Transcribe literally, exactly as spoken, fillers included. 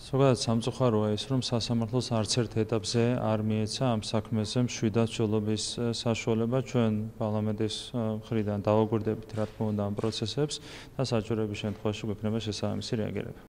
ზოგადად სამწუხაროა ის, რომ სასამართლოს არც ერთ ეტაპზე არ მიეცა ამ საქმეზე მშვიდად ცვლილების საშუალება. ჩვენ პარლამენტის მხრიდან დავაგვირდებით, რა თქმა უნდა, ამ პროცესებს და საჭიროების შემთხვევაში გვექნება შესაბამისი რეაგირება.